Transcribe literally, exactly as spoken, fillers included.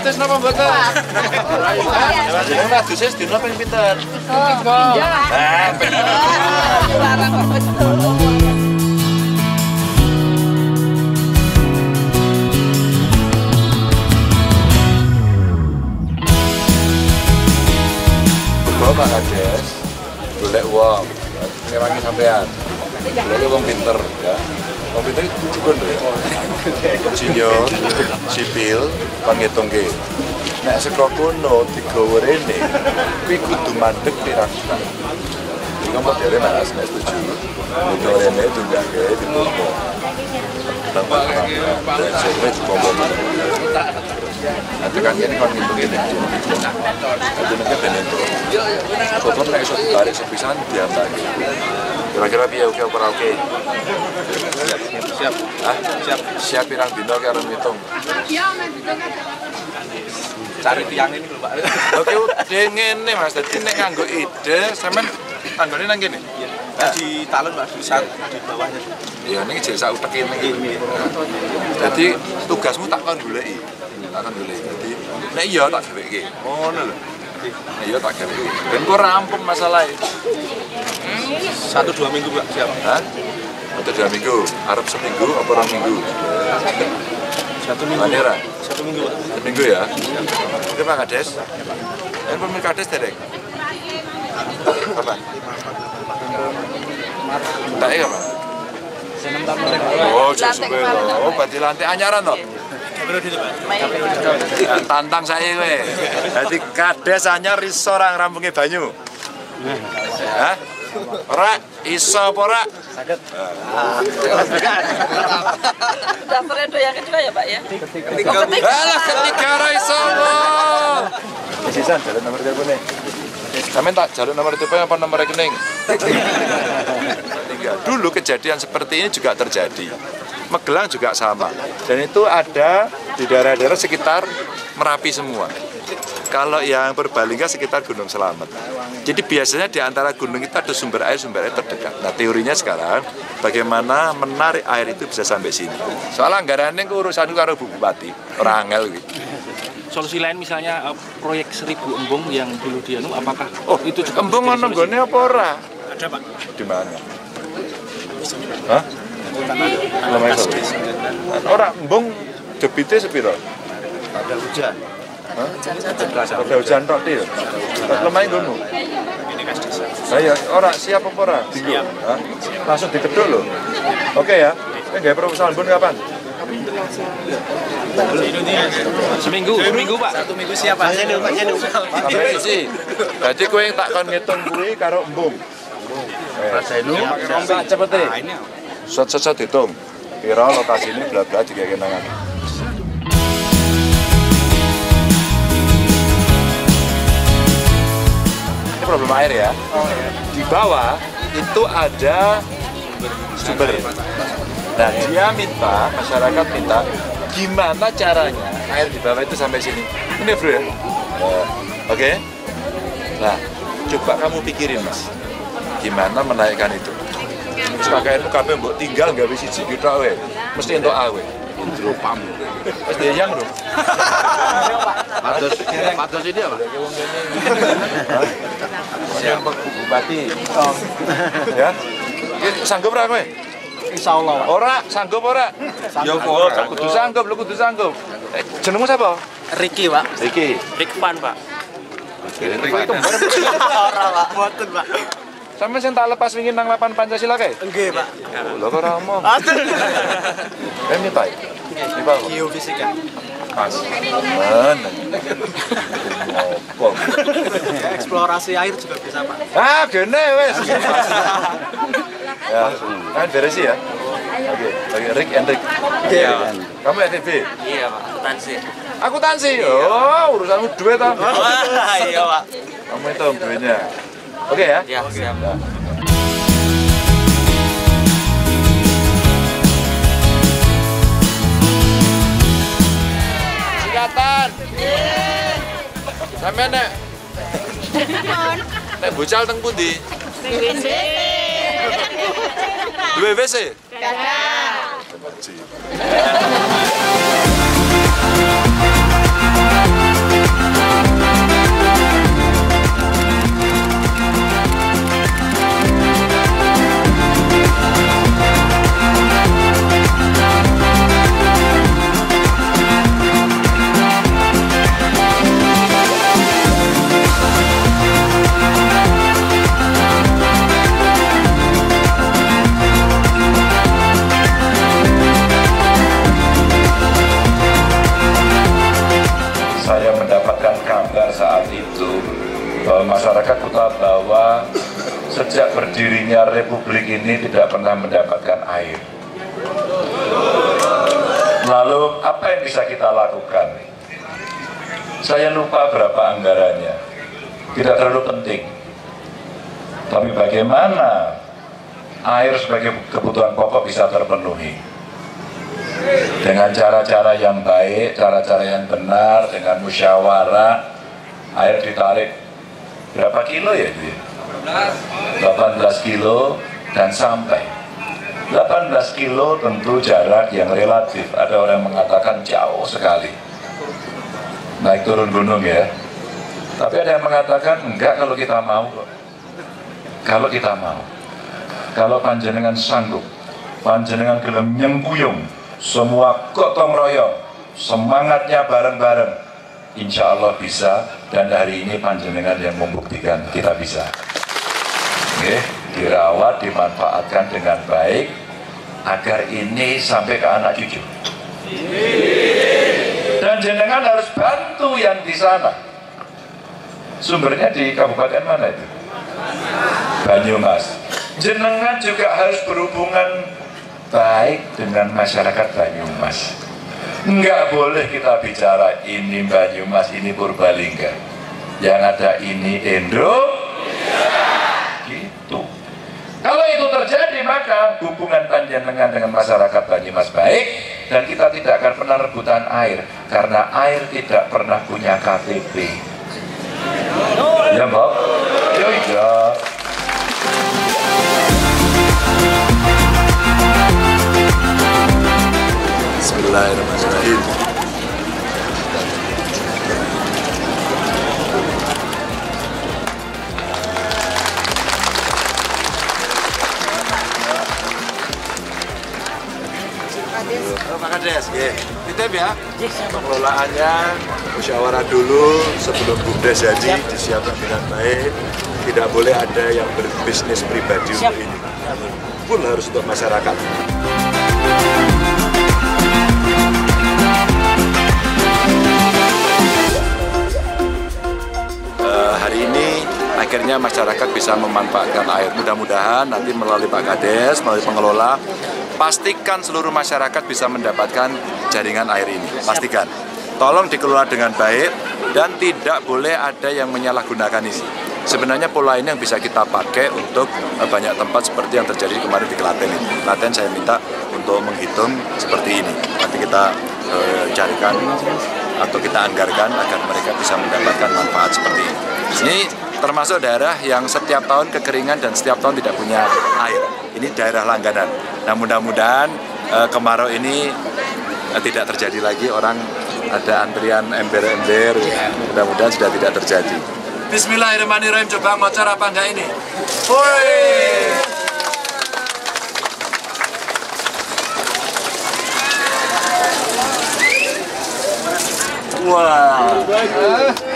Adus napa mboten? Jenengan adus wis dina ping pinten? Tiga. Ah, bener. Larang kok betul. Pak Kades, golek uang, ngewangi sampean. Golek uang pinter, ya. Uang pinter itu juga ya. Insinyur, sipil, panghitung ke. Nek saka kono digawa rene, kuwi kudu mandeg pirang juta. Iki ngomong dhewe Mas, nek setuju. Digawa rene tunggak ke dipompo. Tanpa dan saya juga mau nanti kan ini kan ngitungin ya itu nanti bener itu kok nek iso ditarik sepisan diantar kira-kira piye oke ora oke siap ah siap siap pirang dino ki arep ngitung cari tiang ini lho Pak oke ngene Mas dadi nek nganggo ide sampean tanggone nang kene di talon Mas di bawahnya ya ini jadi saya utek ini jadi tugasmu tak kon goleki tak kon goleki jadi nek iya tak gaweke ngono lho nek iya tak gaweke ben kok rampung masalah satu dua minggu Pak siap hah satu dua minggu arep seminggu apa orang minggu satu minggu Manera satu minggu Pak satu minggu ya oke Pak Kades ini pemilik Kades derek apa tak iya Pak oh sesuai oh berarti lantai anyaran toh tantang saya gue jadi Kades anyar iso orang rampungnya banyu hah? Ora iso apa ora? Saged. Daftarnya do yang kedua ya Pak ya? Ketiga. Alah ketiga ora iso. Sisan jalan nomor telepone. Sampeyan tak jaluk nomor telepon apa nomor rekening? Tiga. Dulu kejadian seperti ini juga terjadi. Magelang juga sama. Dan itu ada di daerah-daerah sekitar Merapi semua. Kalau yang Purbalingga sekitar Gunung Selamet. Jadi biasanya di antara gunung itu ada sumber air, sumber air terdekat. Nah teorinya sekarang bagaimana menarik air itu bisa sampai sini. Soalnya anggarannya urusan karo Bu Bupati, orang angel gitu. Solusi lain misalnya uh, proyek seribu embung yang dulu dianu apakah oh itu juga embung ono nggone apa ora? Ada Pak. Di mana? Hah? Lemah itu. Ora embung debite sepiro? Ada hujan. Hah? Ada hujan tok til. Lemah ngono. Saya ora siap apa ora? Siap. Hah? Langsung dikeduk lho. Oke ya. Ini gawe proposal embung kapan? Seminggu, seminggu Pak. Satu minggu siap Pak. Saya Pak, saya Sampai isi. Jadi kowe tak kon ngitung kuwi karo embung. Rasenu sak cepete. Set-set dihitung. Kira lokasi ini bla-bla juga kenangan. Ini problem air ya. Di bawah itu ada sumber. Nah, dia minta, masyarakat minta, gimana caranya air di bawah itu sampai sini. Ini bro ya. Uh, Oke. Okay? Nah, coba kamu pikirin Mas, gimana menaikkan itu. Sebagai itu kabeh mbok tinggal nggak bisa siji kita we, mesti untuk awe. Intro pam. Wis deyang lho. Pados, pados ini apa? Siapa Bupati? Ya. Sanggup ora kowe? Insyaallah Pak. Ora sanggup ora? Ya kok kudu sanggup, lu kudu sanggup. Eh, jenengmu sapa? Ricky Pak. Ricky. Rikvan Pak. Ricky kembar. Ora Pak. Mboten Pak. Sampe sing tak lepas wingi nang lapan Pancasila kae? Nggih Pak. Lho kok ora omong. Kan ini Pak. Ini Pak. Geofisika. Pas. Mana? Ngopong. Eksplorasi air juga bisa Pak. Ah, gene wes. Ya, kan beres ya. Oke, oke, Rick and Rick. Iya. Kamu F E B? Iya Pak, akuntansi. Akuntansi. Oh, urusanmu duit ta? Iya Pak. Kamu hitung duitnya. Oke ya? Iya, siap. Ya. Sikatan. Sampeyan nek nek bucal teng pundi? W C. Duwe W C? Kakak. sejak berdirinya Republik ini tidak pernah mendapatkan air. Lalu apa yang bisa kita lakukan? Saya lupa berapa anggarannya, tidak terlalu penting. Tapi bagaimana air sebagai kebutuhan pokok bisa terpenuhi? Dengan cara-cara yang baik, cara-cara yang benar, dengan musyawarah, air ditarik berapa kilo ya? delapan belas kilo dan sampai. delapan belas kilo tentu jarak yang relatif. Ada orang yang mengatakan jauh sekali. Naik turun gunung ya. Tapi ada yang mengatakan enggak kalau kita mau. Kalau kita mau. Kalau panjenengan sanggup, panjenengan gelem nyengkuyung, semua gotong royong, semangatnya bareng-bareng, insya Allah bisa. Dan hari ini panjenengan yang membuktikan kita bisa. Oke, dirawat, dimanfaatkan dengan baik agar ini sampai ke anak cucu. Dan jenengan harus bantu yang di sana. Sumbernya di kabupaten mana itu? Banyumas. Jenengan juga harus berhubungan baik dengan masyarakat Banyumas. Enggak boleh kita bicara ini Banyumas, ini Purbalingga. Yang ada ini Indonesia. Gitu. Kalau itu terjadi, maka hubungan panjenengan dengan masyarakat Banyumas baik, dan kita tidak akan pernah rebutan air, karena air tidak pernah punya K T P. Ya, Mbak? Ya, iya. Bismillahirrahmanirrahim. Pak Kades, titip ya. Pengelolaannya musyawarah dulu sebelum BUMDes jadi, disiapkan dengan baik. Tidak boleh ada yang berbisnis pribadi untuk ini. Full harus untuk masyarakat. Uh, hari ini akhirnya masyarakat bisa memanfaatkan air. Mudah-mudahan nanti melalui Pak Kades, melalui pengelola, pastikan seluruh masyarakat bisa mendapatkan jaringan air ini. Pastikan. Tolong dikelola dengan baik dan tidak boleh ada yang menyalahgunakan ini. Sebenarnya pola ini yang bisa kita pakai untuk banyak tempat seperti yang terjadi kemarin di Klaten ini. Klaten saya minta untuk menghitung seperti ini. Nanti kita eh, carikan atau kita anggarkan agar mereka bisa mendapatkan manfaat seperti ini. Ini termasuk daerah yang setiap tahun kekeringan dan setiap tahun tidak punya air. Ini daerah langganan. Nah, mudah-mudahan eh, kemarau ini eh, tidak terjadi lagi, orang ada antrian ember-ember. Mudah-mudahan sudah tidak terjadi. Bismillahirrahmanirrahim. Coba ngocor apa enggak ini? Woi! Wow.